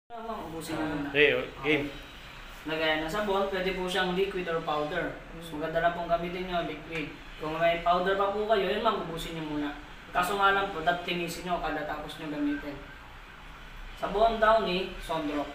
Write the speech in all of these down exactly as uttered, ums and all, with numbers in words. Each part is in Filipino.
Naman, ubusin mo muna. Okay, game. Lagay na sabon, pwede po siyang liquid or powder. So, maganda na pong gamitin nyo, liquid. Kung may powder pa po kayo, yun ma'am, ubusin nyo muna. Kaso nga lang po, dat tinisin nyo kada tapos nyo gamitin. Sabon, Downy, Sondrox.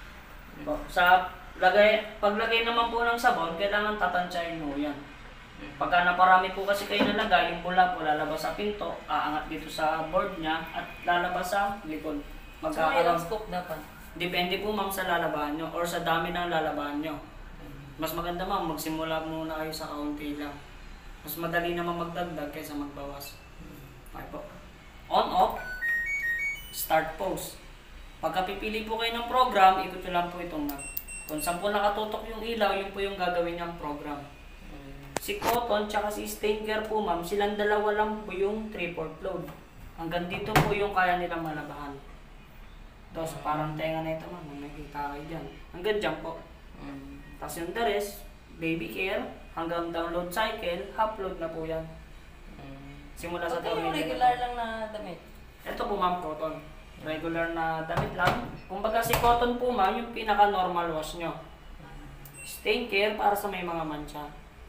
Sa lagay, paglagay naman po ng sabon, kailangan tatansyahin mo yan. Pagka naparami po kasi kayo nalagay, yung bula po lalabas sa pinto, aangat dito sa board niya, at lalabas sa likod. So, ilang scoop dapat? Depende po ma'am sa lalabahan nyo or sa dami ng lalabahan nyo. Mas maganda ma'am, magsimula muna kayo sa kaunti lang. Mas madali naman magdagdag kaysa magbawas. Okay po. On-off, start pose. Pagka pipili po kayo ng program, ikot nyo lang po itong knob. Kung saan po nakatutok yung ilaw, yun po yung gagawin niyang program. Si Cotton tsaka si Stainker po ma'am, silang dalawa lang po yung three fourths load. Hanggang dito po yung kaya nilang malabahan. Tapos parang tenga na ito ma'am, kung nakikita kayo dyan. Hanggang dyan po. Mm. Tapos yung the rest, baby care, hanggang download cycle, half load na po yan. Mm. Simula sa okay, yung regular lang na damit? Ito po ma'am, cotton. Regular na damit lang. Kumbaga si cotton po ma'am, yung pinaka-normal wash nyo. Stain care para sa may mga mancha.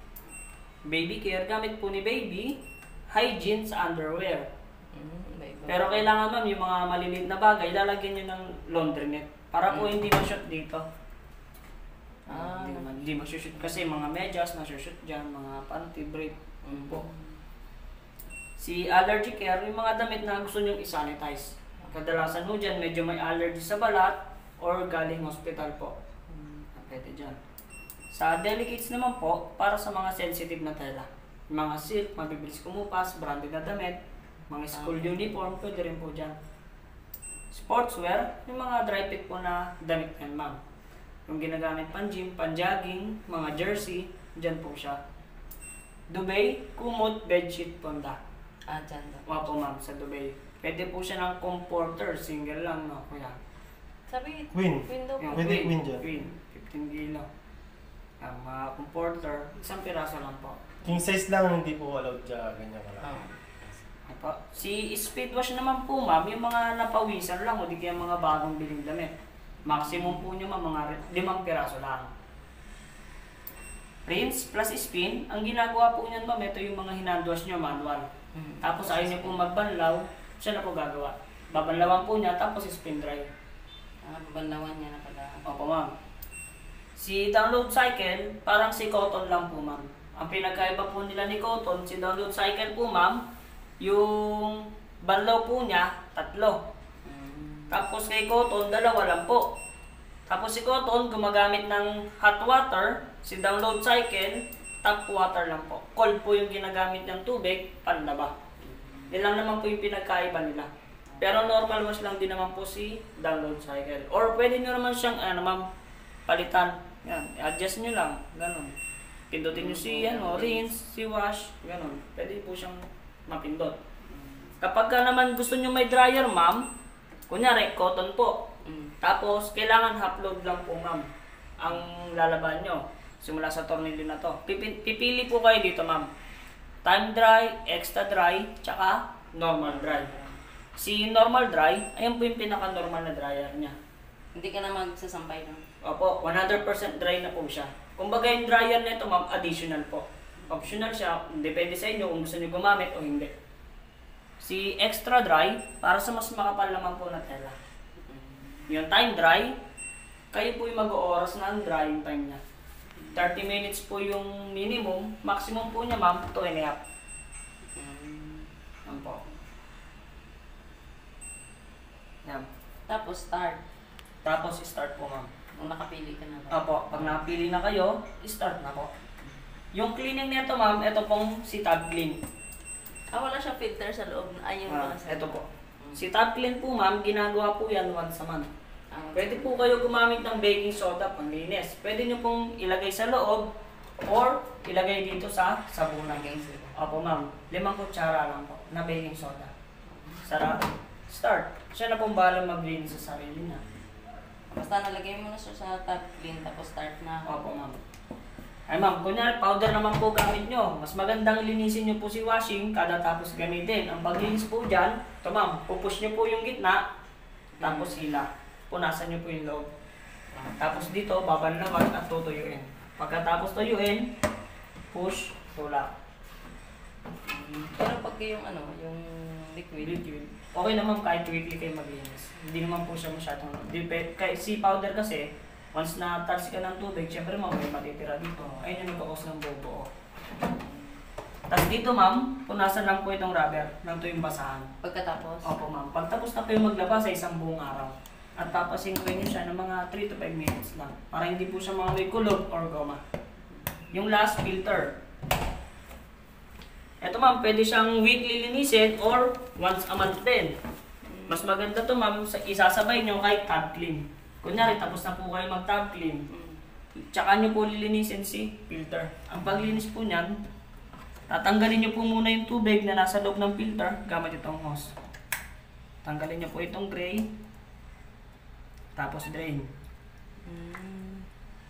Baby care, gamit po ni baby. Hygiene sa underwear. Pero kailangan ma'am, yung mga maliliit na bagay, lalagyan nyo ng laundry net. Para po hindi ma-shoot dito. Ah, hindi, man, hindi ma-shoot kasi mga medyas, na-shoot dyan, mga panty, brief. Mm. po. Si allergy care, yung mga damit na gusto nyo i-sanitize. Kadalasan mo dyan, medyo may allergy sa balat or galing hospital po. Pwede dyan. Sa delicates naman po, para sa mga sensitive na tela. Mga silk, mabibilis kumupas, branded na damit, mga school uniform, pwede rin po dyan. Sportswear, yung mga dry fit po na damit yan ma'am. Yung ginagamit pan gym, pan jogging, mga jersey, dyan po siya. Duvet, kumot, bedsheet, ponda. Ah, dyan daw. Wapo ma'am, sa duvet. Pwede po siya ng comforter, single lang no, kuya. Sabi, Queen. queen daw po. Yung Pwede queen dyan. Queen, fifteen kilo. Yung mga comforter, isang piraso lang po. King size lang, hindi po allowed dyan. Ganyan ka lang. Ah. Po. Si speed wash naman po ma'am, yung mga napawisan lang o di kaya mga bagong biling damit. Maximum po nyo ma'am, mga limang piraso lang. Rinse plus spin, ang ginagawa po niyan ma'am, ito yung mga hinandwash nyo manual. Hmm. Tapos ayaw nyo po magbanlaw, siya na po gagawa. Babanlawan po niya, tapos spin dry. Ah, babanlawan niya na pala. Opo ma'am. Si download cycle, parang si cotton lang po ma'am. Ang pinagkaiba po nila ni cotton, si download cycle po ma'am, yung banlaw po niya, tatlo. Mm. Tapos kay cotton, dalawa lang po. Tapos si cotton, gumagamit ng hot water, si download cycle, tap water lang po. Cold po yung ginagamit ng tubig, panlaba. Yan lang naman po yung pinagkaiba nila. Pero normal wash lang din naman po si download cycle. Or pwede nyo naman siyang, ano ma'am, palitan. Yan, adjust nyo lang, ganun. Pindutin nyo si, ano, rinse, si wash, ganun. Pwede po siyang mapindot. Kapag ka naman gusto nyo may dryer, ma'am, kunyari, cotton po. Mm. Tapos, kailangan half load lang po, ma'am, ang lalaban nyo. Simula sa tornilyo na to. Pipi pipili po kayo dito, ma'am. Time dry, extra dry, tsaka normal dry. Si normal dry, ayan po yung pinaka-normal na dryer niya. Hindi ka na magsasampay doon? Opo, one hundred percent dry na po siya. Kumbaga yung dryer nito, ma'am, additional po. Optional siya, depende sa inyo kung gusto nyo gumamit o hindi. Si extra dry, para sa mas makapal naman po na tela. Yung time dry, kayo po yung mag-ooras na ang drying time niya. thirty minutes po yung minimum, maximum po niya ma'am, two and a half. Yan po. Yan. Tapos start. Tapos start po ma'am. Kung nakapili ka na ba? Opo, pag napili na kayo, start na po. Yung cleaning nito ma'am, ito pong si Tab Clean. Ah, wala siyang filter sa loob. Ayun Ah, pala sa ito po. Si Tab Clean po ma'am, ginagawa po yan once a month. Ah, Pwede po kayo gumamit ng baking soda panglinis. Pwede nyo pong ilagay sa loob or ilagay dito sa sabunan. Opo ma'am, limang kutsara lang po na baking soda. Sarap. Start. Siya na pong bahala maglinis sa sarili niya. Basta nalagay mo na siya sa top clean tapos start na. Opo ma'am. Ay ma'am, kunyari powder naman po gamit nyo. Mas magandang linisin nyo po si washing kada tapos gamitin. Ang paglinis po dyan, ito ma'am, pupush nyo po yung gitna, tapos hila. punasan nyo po yung loob. Tapos dito, babanlawan at tutuyuin. Pagkatapos tuyuin, push, tulak. Pero pag yung ano, yung liquid, Liquid. Okay naman kahit weekly kayo maglinis. Hindi naman po siya masyadong... Dep- Kay sea powder kasi, once na touch ka ng tubig, syempre ma'am, may matitira dito. Ayun yung nagkakos ng buo. Tapos dito ma'am, punasan lang po itong rubber ng tuyong basahan. pagkatapos, Opo ma'am. Pagtapos na kayo maglaba sa isang buong araw. At tapasin ko nyo siya ng mga three to five minutes lang. Para hindi po siya mga may kulog or goma. Yung last filter. Ito ma'am, pwede siyang weekly linisin or once a month din. Mas maganda to ma'am, sa- isasabay nyo kahit tab clean. Kunyari, tapos na po kayo mag-tab clean. Tsaka nyo po lilinisin si filter. Ang paglinis po niyan, tatanggalin nyo po muna yung tubig na nasa loob ng filter gamit itong hose. Tanggalin nyo po itong gray. Tapos drain. mm,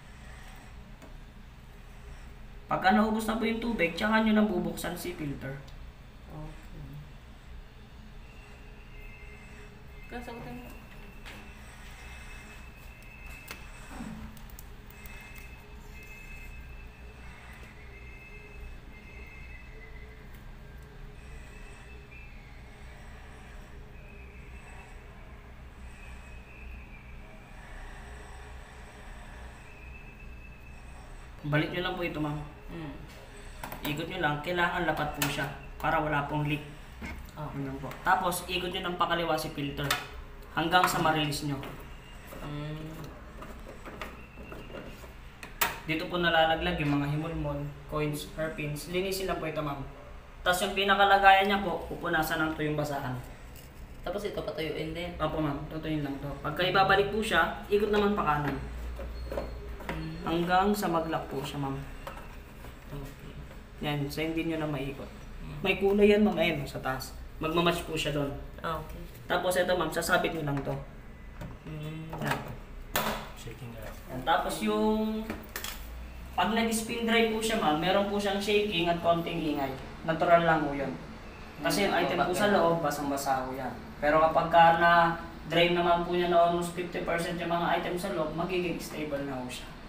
Pagka naubos na po yung tubig, tsaka nyo nang bubuksan si filter. okay. Kasagutin mo. Balik nyo lang po ito ma'am. Mm. Ikot nyo lang, kailangan lapat po siya para wala pong leak. Oh. Hanggang po. Tapos, ikot nyo ng pakaliwa si filter hanggang sa ma-release nyo. Mm. Dito po nalalaglag yung mga himulmol, coins, hairpins. Linisin lang po ito ma'am. Tapos yung pinakalagayan niya po, pupunasan ng tuyong basahan. Tapos ito patuyuin din. Opo ma'am, tutuyin lang to. Pagka ibabalik po siya, ikot naman pa kanan. Mm. Hanggang sa mag-lock po siya ma'am. Okay. Yan, sa hindi nyo na maikot. May kulay yan ma'am, ayun sa taas. Magmamatch po siya doon. Ah, okay. Tapos ito ma'am, sasabit nyo lang to. Mm. Yan. Shaking out. Yan. Tapos yung pag nag-spin dry po siya ma'am, meron po siyang shaking at konting ingay. Natural lang po yun. Kasi yung item po sa loob, basang-basa po yan. Pero kapag ka na drain naman po niya na almost fifty percent yung mga item sa loob, magiging stable na po siya.